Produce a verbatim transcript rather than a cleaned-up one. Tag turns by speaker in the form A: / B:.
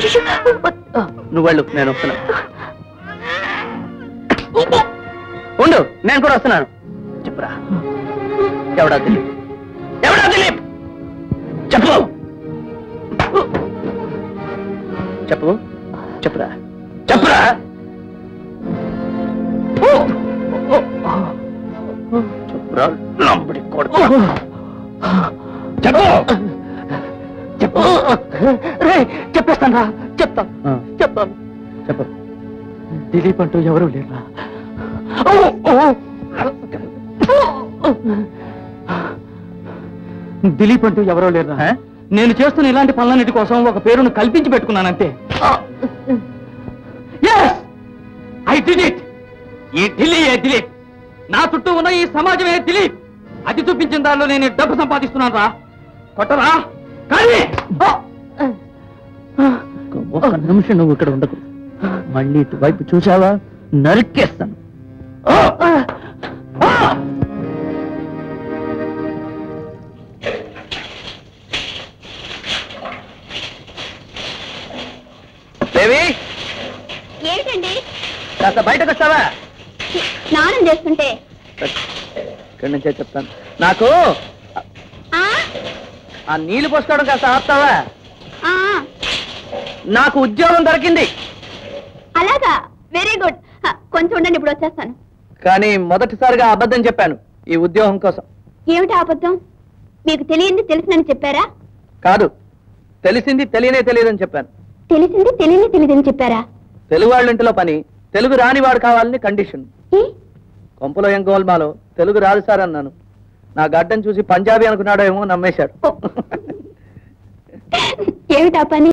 A: నువ్వు వెళ్ళు, నేను వస్తున్నా. ఉండు, నేను కూడా వస్తున్నాను. చెప్పురా, ఎవడా దిలీప్? ఎవడా దిలీప్? చెప్పు చెప్పు చెప్పురా, చెప్పురా. చెప్పురా, లంబడి కొడుకు. చెప్పు చెప్పు. చెప్పేస్తాను రా, చెప్తాను చెప్తాను. చెప్పు. దిలీప్ అంటూ ఎవరు లేరా? దిలీప్ అంటూ ఎవరో లేరా? నేను చేస్తున్న ఇలాంటి పనులన్నిటి కోసం ఒక పేరును కల్పించి పెట్టుకున్నానంతే. I did it. ఈ ఢిల్లీ ఏ దిలీప్, నా చుట్టూ ఉన్న ఈ సమాజమే దిలీప్. అది చూపించిన దానిలో నేను డబ్బు సంపాదిస్తున్నాను రా. కొట్టరా కానీ ఒక్క నిమిషం నువ్వు ఇక్కడ ఉండకు. మళ్ళీ ఇటువైపు చూసావా నరికేస్తాను. దేవి,
B: ఏమిటండి?
A: కాస్త బయటకు వస్తావా?
B: స్నానం చేస్తుంటే
A: ఇక్కడి నుంచే చెప్తాను. నాకు ఆ నీళ్లు పోసుకోవడం కాస్త ఆపుతావా? నాకు ఉద్యోగం దొరికింది.
B: అలాగా, వెరీ గుడ్. కొంచెం ఉండండి, ఇప్పుడు వచ్చేస్తాను.
A: కానీ మొదటిసారిగా అబద్ధం చెప్పాను ఈ ఉద్యోగం కోసం.
B: ఏమిటి అబద్ధం? మీకు తెలియంది తెలిసిందని చెప్పారా?
A: కాదు, తెలిసింది తెలియనే తెలియదని చెప్పాను.
B: తెలిసింది తెలియని తెలియదని చెప్పారా?
A: తెలుగు వాళ్ళ ఇంటిలో పని తెలుగు రానివాడు కావాలని కండిషన్. కొంపలో ఏం గోల్మాలో తెలుగు రాదు సార్ అన్నాను. నా గడ్డం చూసి పంజాబీ అనుకున్నాడో ఏమో నమ్మేశాడు.
B: ఏమిటా పని?